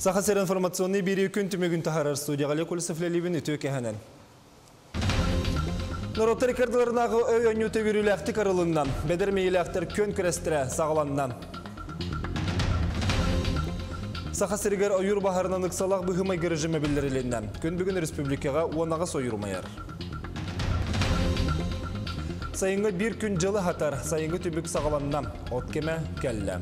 Сахасер информационный бири күн түмегін тахарар студияғалы көлісіфлелебін үті өкеханен. Нұротты рекордыларынағы өйөню төгірілі әқті қарылыннан, бедермейлі әқтір көн күрестірі сағыланнан. Сахасергер ойыр бағарынан ұқсалақ бұхымай көріжімі білдіріліннен. Күн бүгін республикаға онағас ойырмайар. Сайынғы бір күн жылы хатар, сайынғы түбік сағыланнан. Откеме кәлі.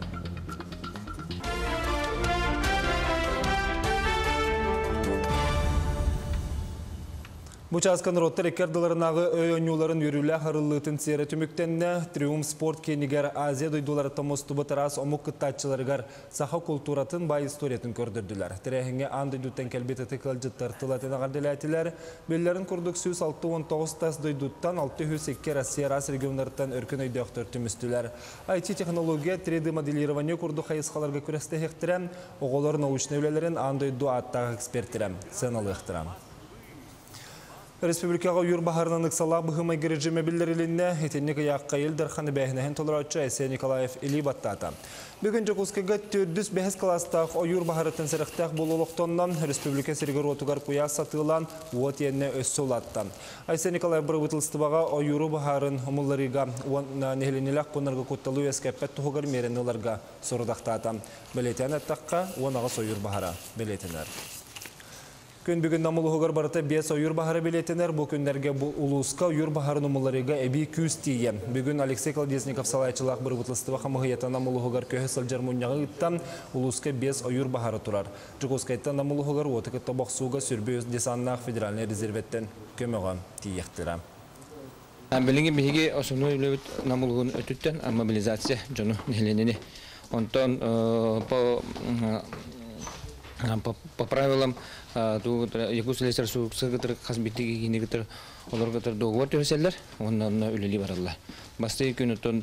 Бұчасқан ротты рекордыларынағы өйөнюларын үрілі қарылытын сері түміктенне Триумф спорт кенігер Азия дойдулары томостубы тарас омық күттатчыларығар саха культуратын бай историятын көрдірділер. Тірәхінге ан дойдуттен кәлбеті тықыл жыттар тылатын ағардыләтілер. Беллерін күрдік сүйіс 6-19 тас дойдуттан 602 Россия рас регионлардан өркін өйді өқтір түмістілер. IT-технология 3D моделирование күрді қайысқаларға күресті хектірем, оғылар научны өлелерін ан дойду аттағы эксперттірем, сеналы ықтырам. Республикаға үйір бағарынан ұқсалақ бұхымай кережеме білдірілінне етеннік яққа елдер қаны бәйінәхін толыраучы Әсия Николаев Или баттата. Бүгін Жокускаға 405 кластақ ойыр бағарытын сәріқтақ болулықтоннан Республика сергер отуғар қуя сатылан от енне өссі олаттан. Әсия Николаев бір бұтылыстыбаға ойыру бағарын ұмылларыға нехеленелік бұнарға көтталу әскәппәт тұғығар меренілерға сұрыдақтата. Білетен әттаққа онаға ойыр бағара білетінер. Күн бүгін намылығығыр барыта 5 ойыр бағары білетінер, бұл күндерге бұл ұлысқа ойыр бағарын ұмыларыға әбей күз тейе. Бүгін Алексей Колодезников салайчылақ бір бұтлыстыва қамығыйата намылығығыр көхі сылжар мұнияғы ұттан ұлысқа 5 ойыр бағары тұрар. Жықосқайта намылығығыр отықы табақ суға сүрбе өз десаннақ федеральный резерветтен көміға тейектірі. Білінгі бігеге осыны үлі намылығын өтіттен мобилизация жону нехленені. Онтан по правилам Якутск лесер суксыгытыр хазбиттиги кинегитер оларгытыр договор төселдер, оннан үлели баралла. Басты күн оттон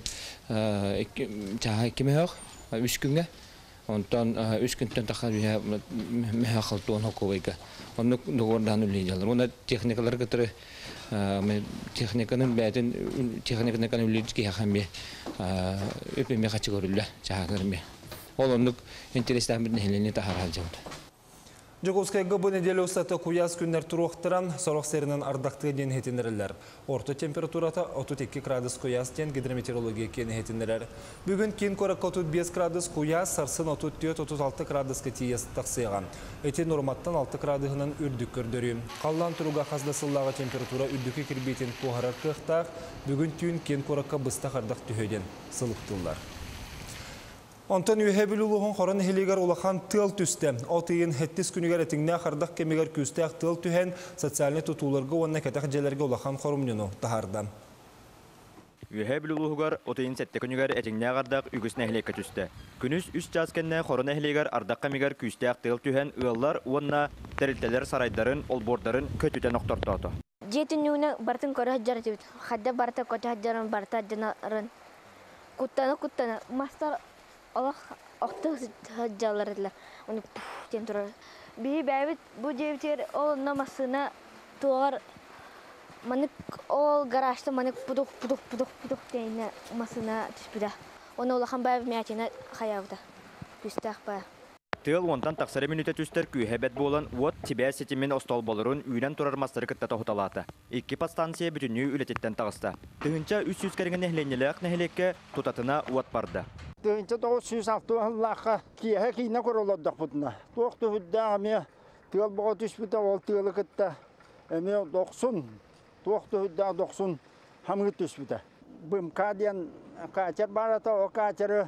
чаha кимех 3 күнгө, онтон 3 күндөн таха мехалтон хоковайга. Онны договордан үлели алар. Онда техникалар гытыр техниканын бәтин техниканы үлелиски хахамбе өпеме качыгырылла чагаларме. Ол онны интерестен бир нехлене тахарал жауд. Жокускайга бұл неделі ұстаты куяз күннер тұруқтыран сорық серінің ардақты ден хетінерілер. Орты температурата 32 градус куяз ден гидрометеорология кен хетінерер. Бүгін кен көрік 35 градус куяз, сарсын 34-36 градус кетиес тақсыйған. Әте норматтан 6 градусынан үрдік көрдірі. Қаллан тұруға қаздасыллағы температура үрдікі кербейтін қоғарар қықтақ, бүгін түйін кен көрікқа бұстақ ардақ түйеден сылықтылар. Онтан үйәбіл ұлығын қорын хелегер олақан тыл түсті. Отыйын хеттіз күнігер әтіңне қардақ кемегер күстәқ тыл түхен социальный тұтуларға онына кәтәқ желерге олақан қорымнену тахарды. Үйәбіл ұлығығар отыйын сәтті күнігер әтіңне қардақ үгісіне хелекке түсті. Күніс үс жазкенне қорын хелегер ардақ кемегер күстәқ тыл түхен ұялар онына тәрілтелер сарайдарын, олбордарын көтітен оқтыртады. Жетін үйіне бартын көрі хаджар жебет. Хадда барта көті хаджарын барта хаджарын. Құттаны. Мастар Allah oqtaq haccalarla onu tentura bir bəbit bu cevter o namasına tuğar manik ol garajda manik puduk deyinə masına düşbüdə onu olaxan bəb məyətinə xayavda küstəx bə Тыл онтан тақсары минута түстер күйхәбәт болан от тибә сетимен остал болырын үйрен тұрар мастары кітті тоқталаты. Екі пастанция бүтінні үлететтен тағыста. Тығынша 300 кәрген нәхленелік нәхелекке тұтатына от барды. Тығынша 906 ғыллаққа киеге кейіне көрілдік бұдына. Тоқты хүдді әме тыл бұға түспіті ол тылы кітті. Әме 90, тоқты хүдді 90 хамғы түспіті. Бұм қаден қачар барата о қачары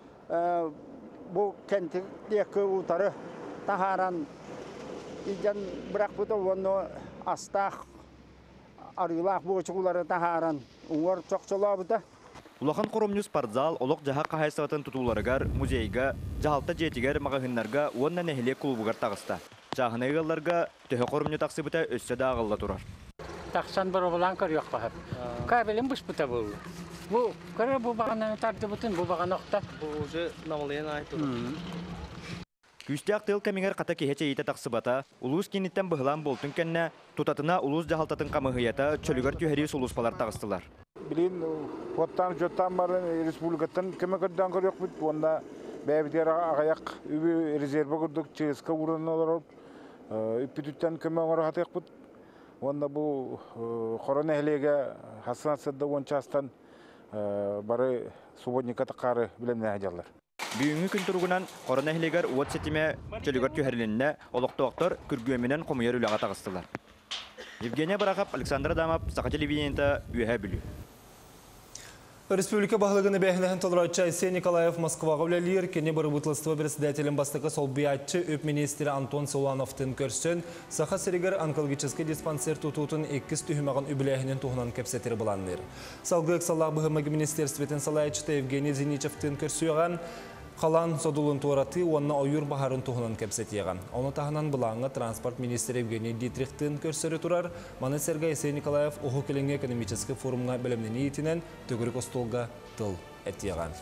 bu kentteki utarı taharan ijan bırak bu da onu astaq arılaq bu çuqları taharan uğur çok çola bu da Улахан Коромнюс спортзал олық жаха қағайсығатын тұтуларығар, музейға, жағалта жетігер мағағынларға онна нәхіле клубығар тағыста. Жағын айғаларға төхі Коромню тақсы бұта өссе дағылла тұрар. Тақсан бір олан көр жоқ қағып. Кәбелім бұш бұта бұл. Bu kara bu bağına tartı bütün bu bağına nokta. Bu уже намалыян айтты. Күстәк тыл кемиңер ката кехече ите таксыбата, улус киниттен быһлан болтун кенне, тутатына улус жахалтатын камыгыята чөлүгөр түһәри сулус палар тагыстылар. Билин, оттан жоттан бар республикаттан кеме кырдан көрөк бит, онда бәбидер ағаяқ үбі резерві күрдік ческа ұрын олар үппітіттен көмі оңыр қатайық бұд. Онда бұл қорон әхлеге хасынатсырды ончастан бары субботника тақары білемне әжалар. Бүйінгі күн тұрғынан қорон әхлегер уот сетіме чөлігер түйәрленіне олықтуақтар күргөменен қомыер үліға тағыстылар. Евгения Барахов, Александр Адамов, Сақа телевидениеті үйе білу. Республика бағылығыны бәйінләхін толырауытчы Айсен Николаев Москваға үләлер, кене бары бұтлыстығы председателін бастықы сол биятчы өп министері Антон Солановтың көрсін, Сақа Серегер онкологический диспансер тұтутын 2 түйімағын үбіләхінен туғынан кәпсетері бұланыр. Салғық салақ бұғымығы министерстветін салайчыты Евгений Зиничевтің көрсіуған, Қалан содулын туараты онна ойыр бахарын туғынан кәпсетеған. Оны тағынан бұлаңы транспорт министері Евгений Дитрихтің көрсері тұрар, Маны Сергей Айсен Николаев ұғы келіңе экономический форумға білімнені етінен төгірік остолға тыл әттеған.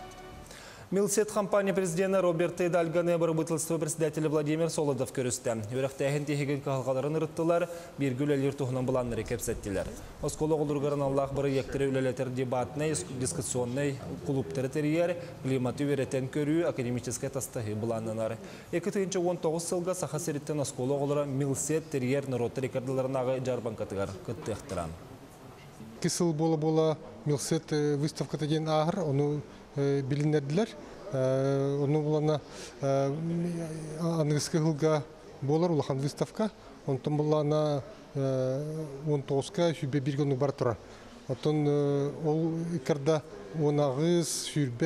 Милсет компания президенті Роберт Тейдальганы барыбытылыстығы председателі Владимир Солодов көрісті. Өріқтәйін тегеген қалғаларын ұрыттылар, бергіл әлер тұғынан бұланнары кәпсеттілер. Осколы олырғарын Аллах бары ектірі өлелетер дебатный, дискуссионный клубтары терьер, климаты веретен көрі, академическай тастығы бұланнанар. 2019 сылға сақа сереттен осколы олыры Милсет терьер народты рекордыларынағы жарбанкатығар күттіқтіран. Кесыл бола Милсет выставката ден ағыр, оны билинердилер. Оны булана английский хылга болар улахан выставка. Онтон булана 19-ка хүбе биргені бар тұра. Онтон ол икарда онағыз,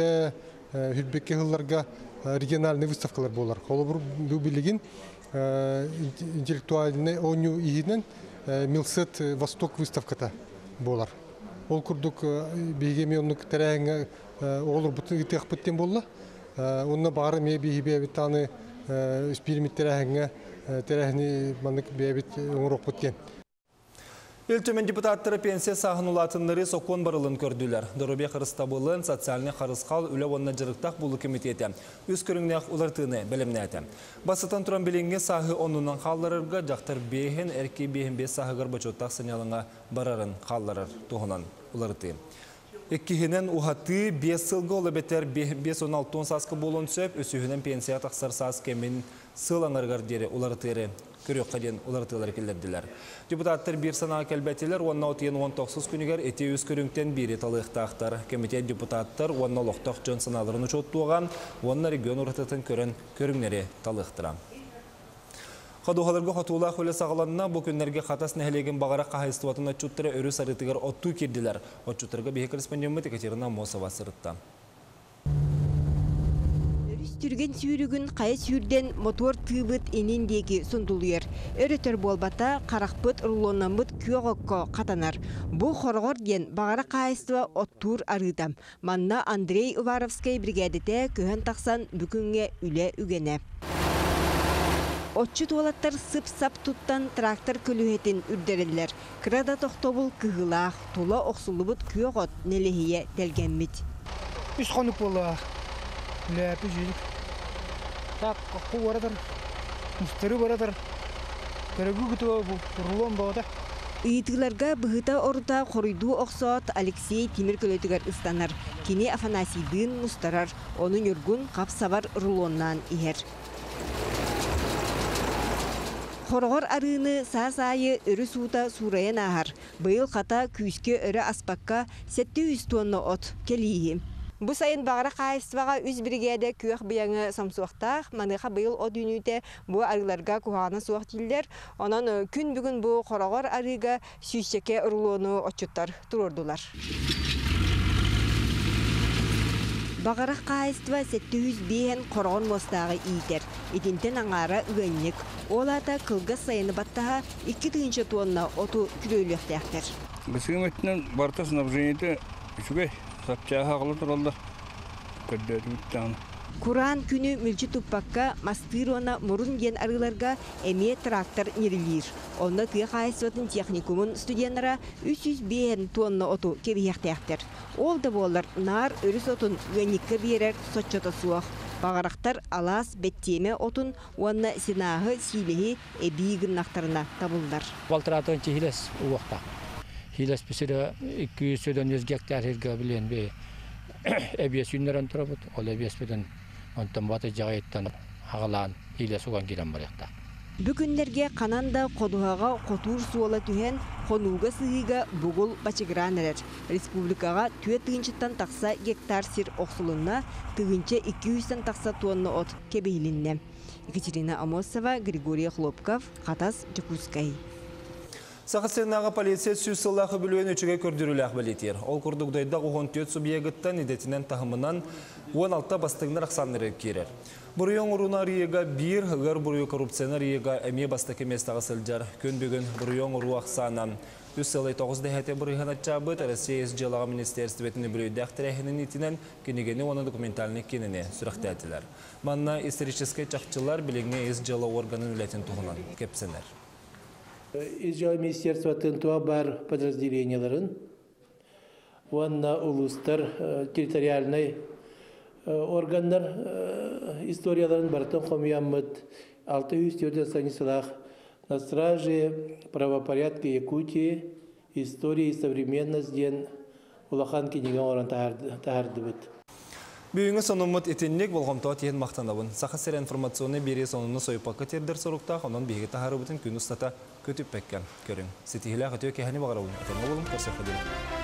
хүбеке хылларға региональный выставкалар болар. Ол бұл билеген интеллектуальный оню иінен Милсет Восток выставката болар. Ол күрдік бейгеме онық тәрәңі олар бұтын үтіқ біттен болла. Онына бары ме бейбе бітаны үспиримет тәрәңі манық бейбет оңыроқ біткен. Өлтөмен депутаттары пенсия сағын ұлатынлары соқон барылын көрділер. Дұрубе қырыстабылын социальный қарысқал үлі онына жырықтақ бұлы комитеті. Үз көріңнеқ ұлартыны білімні әті. Басытан тұран білінге сағы онынан қалларырға жақтар бейхен әрке бейхен бес сағығыр бачоттақ сынялыңа барарын қалларыр тұғынан ұларты. Еккігінен ұхаты 5 сылғы олы бетер 5-16 сасқы болын сөп, өсігінен пенсия тақсар сас кемін сыл аңырғар дері ұлартыры. Көрек қаден олартылар келдерділер. Депутаттар бір санаға кәлбәтелер, онна отыен 19 күнігер әте өз көріңтен бері талықтақтар. Комитет депутаттар онна лоқтақ жөн саналарын ұшоттуған, онна регион ұрытатын көріңнері талықтыра. Қадуғаларға қатуылақ өлі сағаланына бұл күнлерге қатас нәхелеген бағара қағайыстуатын отчуттары өрі сарытығар отту керділер. Отчуттарға бейі корреспонденті Екатерина Мосова сырытта. Түрген сүйрігін қай сүйрден мотор тыбыт еніндегі сұндылуыр. Өрітір болбата қарақпыт рулонамыт күйоғыққа қатанар. Бұл қорғыр ден бағара қайыстыва оттур арыдам. Манна Андрей Уваровскай бригадеті көхін тақсан бүкінге үлі үгене. Отчы туалаттар сып-сап туттан трактор көлігетін үрдерелер. Крада тоқтобыл кығылақ, тула оқсылыбыт күйоғыт нелехие делгенмит. Үш қонық болақ. Ләпі жүйдік. Так, қаққу барадар, мұстыры барадар. Көрігі күті ұрылуын бағыда. Үйітігілерге бұғыта орыта қорыйду оқсат Алексей Тимир көлетігер ұстанар. Кене Афанасийдың мұстарар, оның үргін қап-савар ұрылуыннан иер. Қорғыр арыны саа-сайы өрі суыта сурайын ағар. Бұйыл қата күйіске өрі аспаққа 700 тонна от келейі. Бұл сайын бағара қайыстываға үз бригада күйіқ бұяңы самсуақтақ, маныға бұйыл о дүніуді бұл арыларға күхағына суақ дейілдер. Онан күн бүгін бұл қорағыр арыға сүйсеке ұрылуыны отчуттар тұрордылар. Бағара қайыстыва 700 бейін қорағын мостағы ийтер. Едінтен аңара үгеннік. Олата қылға сайыны баттаға 2 тонна оту күрейліқтәқтер. Бісігім өттінен барта снабжениеті үшіге сапчаға қылы тұралдар. Көддәді бүттіғаны. Kur'an günü mülçü tupakka mastırona morun gen arılarga eme traktör nirilir. Onda kıya kayısvatın teknikumun studiyanlara 300 bin tonna otu kebiyektektir. Ol da bolar nar örüs otun güvenlikka birer soççota suaq. Bağıraktar alas betteme otun onna sinahı silehi ebiğin naktarına tabullar. Valtratın hiles uaqta. Hiles pisire 200 hektar herga bilen be. Ebiyes günlerin tarafı ol ebiyes beden онтон баты жағайттан ағалан иле суған кирен барықта. Бүгүннерге кананда кодуһага котур суола түһен хонууга сыйга бугул бачыгранерер. Республикага түе тыгынчыттан такса гектар сир оксулунна тыгынча 200-тан такса тонна от кебейлинне. Екатерина Амосова, Григорий Хлопков, Хатас, Джакускай. Сақысырнағы полиция сүйсіллақы бүлуен өчіге көрдіріліғ білетер. Ол күрдігдайда оғын төт субъегіттен идетінен тағымынан 16 бастығыныр ақсаныры керер. Бұрыйон ұруна рейеға бір ғыр бұрыйы коррупцияны рейеға әме бастықы местағы сылжар. Көн бүгін бұрыйон ұру ақсана. Үс сылай 9 дәхәте бұрыйған атчабыт Россия жылаға министерстветіні бүлейді әқтірәхінің итінен кенегені оны документалны кеніне сүріқті әтілер. Манна исторический чақчылар білігіне ес жылы органын үләтін тұғынан кепсенер. Из министерства тынтуа бар подразделенияларын, ванна улустар территориальный органдар историяларын бартын хомияммыт 604 станицалах на страже правопорядка Якутии, истории и современность ден улахан кенеген оран тахардыбыт. Бүйіңі сонымыт етіннек болғамтуа тейін мақтанабын. Сақасыр информационны бері сонуны сойпақы тердер сұрықтақ, онан бейгі тахары бұтын күн ұстата көтіп бәккен көрің. Сетихілі ағытуы кәхіне бағарауын. Әтемі болым, көрсек қадырым.